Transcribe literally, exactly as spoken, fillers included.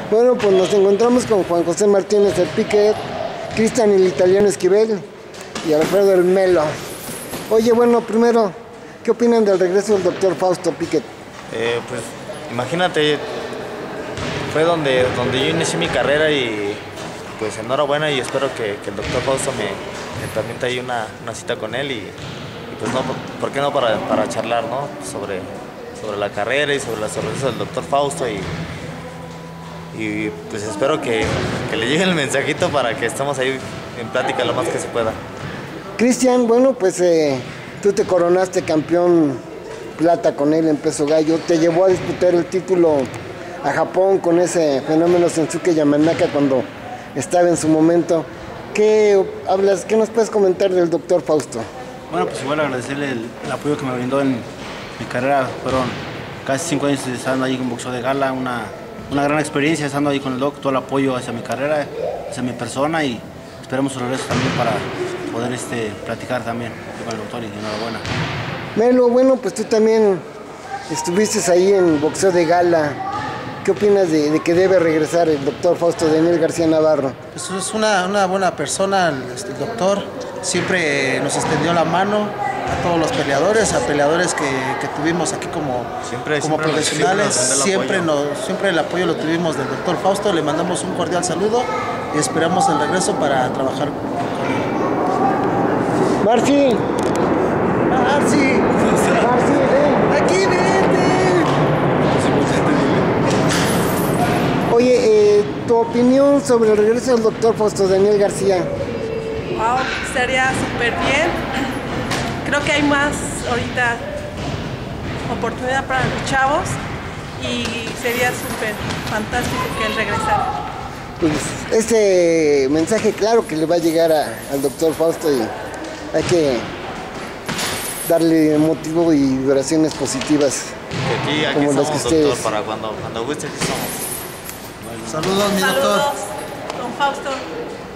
Bueno, pues nos encontramos con Juan José Martínez el Piquet, Cristian el Italiano Esquivel y Alfredo el Melo. Oye, bueno, primero, ¿qué opinan del regreso del doctor Fausto Piquet? Eh, pues imagínate, fue donde, donde yo inicié mi carrera y pues enhorabuena y espero que, que el doctor Fausto me, me permita ahí una, una cita con él y, y pues no, ¿por qué no para, para charlar, ¿no? sobre, sobre la carrera y sobre las sorpresas del doctor Fausto y, y pues espero que, que le llegue el mensajito para que estemos ahí en plática lo más que se pueda. Cristian, bueno, pues eh, tú te coronaste campeón plata con él en peso gallo, te llevó a disputar el título a Japón con ese fenómeno Sensuke Yamanaka cuando estaba en su momento. ¿Qué hablas, qué nos puedes comentar del doctor Fausto? Bueno, pues igual agradecerle el, el apoyo que me brindó en mi carrera. Fueron casi cinco años estando ahí en boxeo de gala, una, una gran experiencia estando ahí con el doc, todo el apoyo hacia mi carrera, hacia mi persona y esperamos su regreso también para poder este, platicar también con el doctor y enhorabuena. Melo, bueno, pues tú también estuviste ahí en boxeo de gala. ¿Qué opinas de, de que debe regresar el doctor Fausto Daniel García Navarro? Pues es una, una buena persona, el, el doctor. Siempre nos extendió la mano a todos los peleadores, a peleadores que, que tuvimos aquí como, siempre, como siempre profesionales. Nos, siempre, siempre, el nos, siempre el apoyo lo tuvimos del doctor Fausto. Le mandamos un cordial saludo y esperamos el regreso para trabajar con él. Marci. Marci. Marci, ven. Aquí, vente. Oye, eh, tu opinión sobre el regreso del doctor Fausto Daniel García. Wow, estaría súper bien. Creo que hay más ahorita oportunidad para los chavos y sería súper fantástico que él regresara. Pues ese mensaje claro que le va a llegar a, al doctor Fausto y hay que darle motivo y vibraciones positivas. Aquí, aquí como somos, las que doctor, ustedes. para cuando, cuando guste, aquí somos. Saludos, mi doctor. Saludos, don Fausto.